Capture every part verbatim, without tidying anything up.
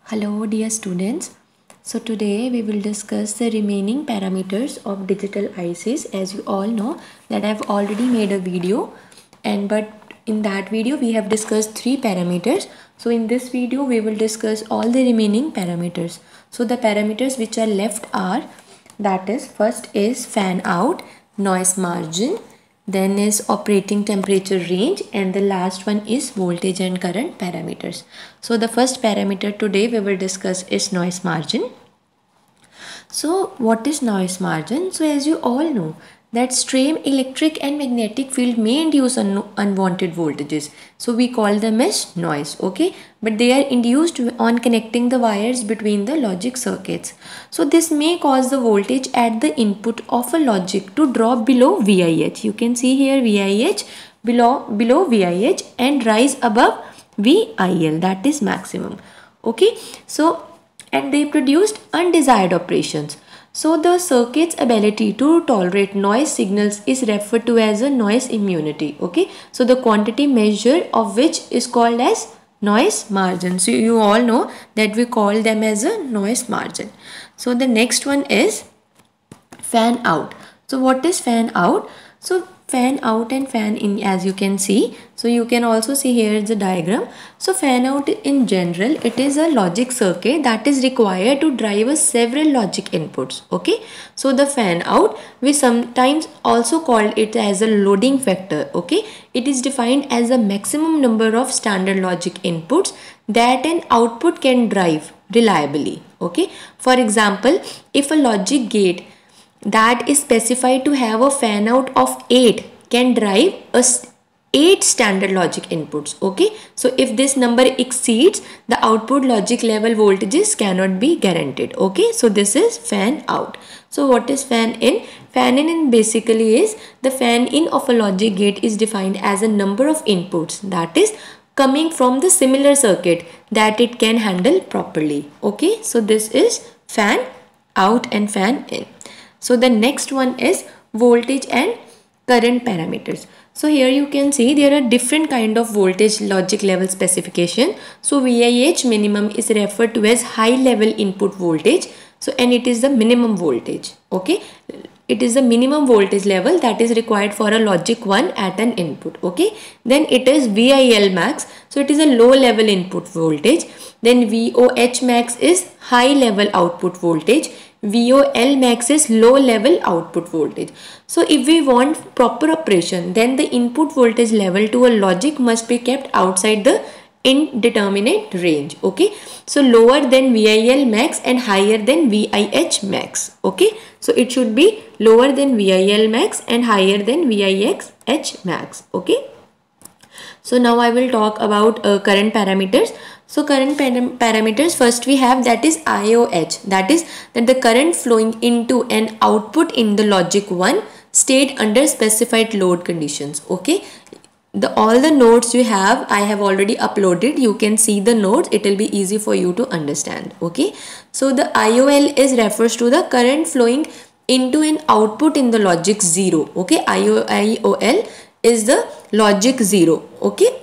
Hello dear students. So today we will discuss the remaining parameters of digital I Cs. As you all know that I have already made a video and but in that video we have discussed three parameters. So in this video we will discuss all the remaining parameters. So the parameters which are left are, that is, first is fan out, noise margin, then is operating temperature range, and the last one is voltage and current parameters. So the first parameter today we will discuss is noise margin. So what is noise margin? So as you all know that stream, electric and magnetic field may induce un unwanted voltages. So we call them as noise, okay? But they are induced on connecting the wires between the logic circuits. So this may cause the voltage at the input of a logic to drop below V I H. You can see here V I H, below, below V I H, and rise above V I L, that is maximum, okay? So and they produced undesired operations. So the circuit's ability to tolerate noise signals is referred to as a noise immunity, okay? So the quantity measure of which is called as noise margin. So you all know that we call them as a noise margin. So the next one is fan out. So what is fan out? So fan out and fan in, as you can see. So you can also see here the diagram. So fan out in general, it is a logic circuit that is required to drive a several logic inputs, okay? So the fan out, we sometimes also call it as a loading factor, okay? It is defined as the maximum number of standard logic inputs that an output can drive reliably, okay? For example, if a logic gate that is specified to have a fan out of eight can drive a eight standard logic inputs, okay? So if this number exceeds, the output logic level voltages cannot be guaranteed, okay? So this is fan out. So what is fan in? Fan in basically is the fan in of a logic gate is defined as a number of inputs that is coming from the similar circuit that it can handle properly, okay? So this is fan out and fan in. So the next one is voltage and current parameters. So here you can see there are different kind of voltage logic level specification. So V I H minimum is referred to as high level input voltage. So and it is the minimum voltage, okay? It is the minimum voltage level that is required for a logic one at an input, okay? Then it is V I L max. So it is a low level input voltage. Then V O H max is high level output voltage. V O L max is low level output voltage. So if we want proper operation, then the input voltage level to a logic must be kept outside the indeterminate range, okay? So lower than V I L max and higher than V I H max, okay? So it should be lower than V I L max and higher than V I H max, okay? So now I will talk about uh, current parameters. So current parameters, first we have that is I O H, that is that the current flowing into an output in the logic one stayed under specified load conditions, okay? The all the nodes you have, I have already uploaded. You can see the nodes, it will be easy for you to understand, okay? So the I O L is refers to the current flowing into an output in the logic zero, okay? I O L is the logic zero, okay?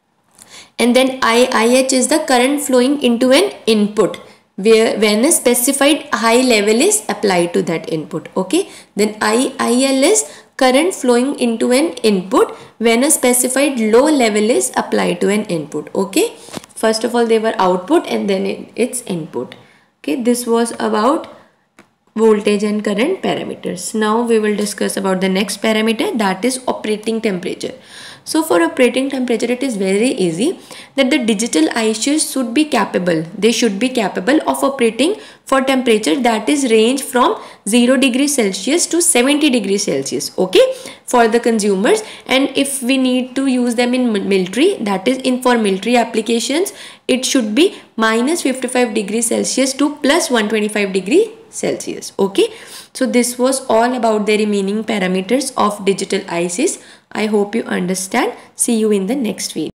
And then I H is the current flowing into an input where when a specified high level is applied to that input, okay? Then I L is current flowing into an input when a specified low level is applied to an input, okay? First of all they were output and then it's input, okay? This was about voltage and current parameters. Now we will discuss about the next parameter, that is operating temperature. So for operating temperature, it is very easy that the digital I Cs should be capable. They should be capable of operating for temperature that is range from zero degrees Celsius to seventy degrees Celsius, okay, for the consumers. And if we need to use them in military, that is in for military applications, it should be minus fifty-five degrees Celsius to plus one hundred twenty-five degrees Celsius, okay? So this was all about the remaining parameters of digital I Cs. I hope you understand. See you in the next video.